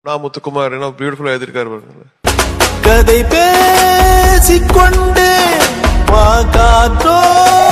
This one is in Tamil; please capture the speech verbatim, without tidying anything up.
நான் முத்துக்குமார் என்ன பியூட்டிஃபுல்லா எழுதிருக்காரு பாருங்க. கதை பேசிக்கொண்டே